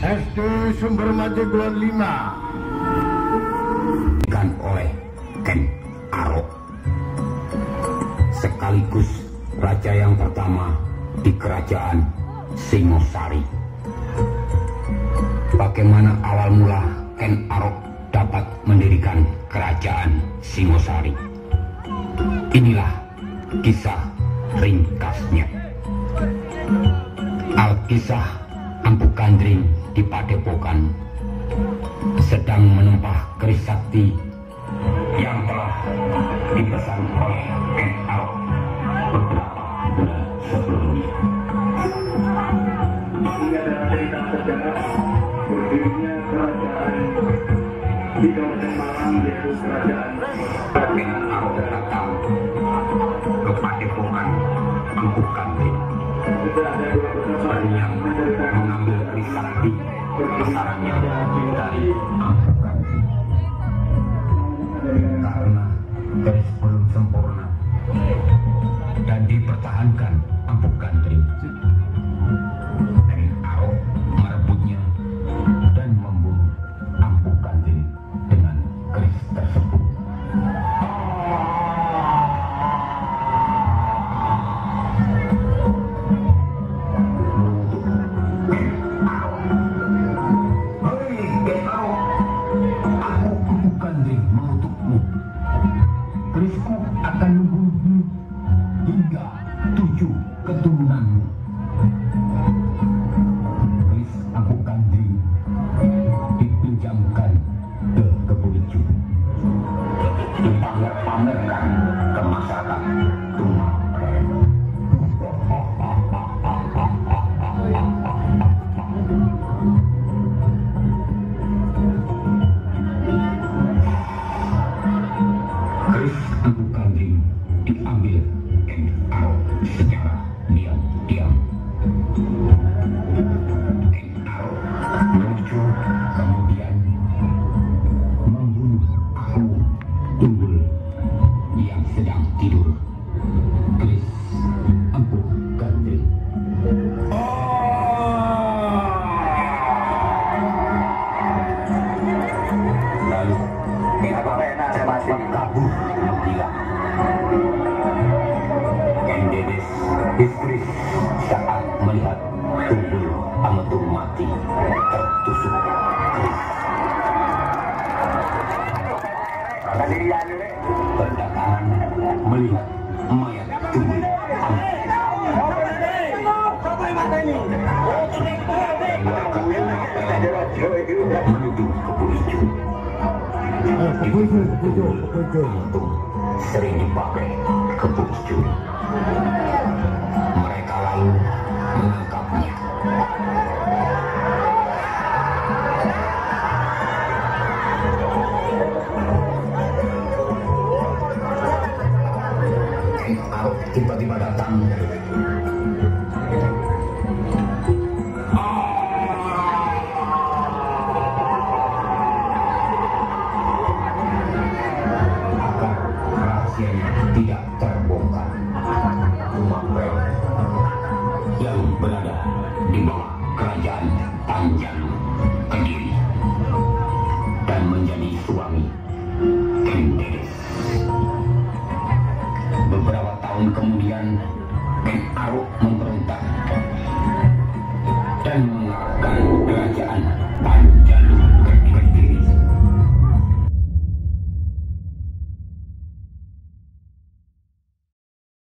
SD Sumber Maju Gluan 5 kan oleh Ken Arok, sekaligus raja yang pertama di kerajaan Singosari. Bagaimana awal mula Ken Arok dapat mendirikan kerajaan Singosari? Inilah kisah ringkasnya. Alkisah Empu Gandring di Padepokan sedang menempah keris sakti yang telah dipesan oleh Ken Arok beberapa bulan sebelumnya. Ini adalah cerita sejarah berdirinya kerajaan di kawasan Malang, yaitu kerajaan Ken Arok datang ke Padepokan Empu Gandring. Yang mengambil keris sakti besarannya dari Empu Gandring. Karena keris belum sempurna dan dipertahankan Empu Gandring, Ken Arok merebutnya dan membunuh Empu Gandring dengan keris tersebut. Kerisku akan membunuhmu hingga 7 keturunanmu. Keris Empu Gandring dipinjamkan ke Keburicu, dipamer-pamerkan ke masyarakat Tumapel. Keris Empu Gandring diambil Ken Arok secara diam-diam. Ken Arok melucu kemudian membunuh aku Tunggul yang sedang tidur. Keris Empu Gandring. Lalu Ken kabur menghilang. Ken Dedes histeris saat melihat Tunggul Ametung mati tertusuk keris. Berdatangan melihat mayat Tunggul menuju ke Buricu. Sering dipakai ke Buricu. Mereka lalu menangkapnya. Ken Arok tiba-tiba datang. Tidak terbongkar. Tumapel yang berada di bawah kerajaan Tanjung Kediri dan menjadi suami Ken Dedes. Beberapa tahun kemudian Ken Arok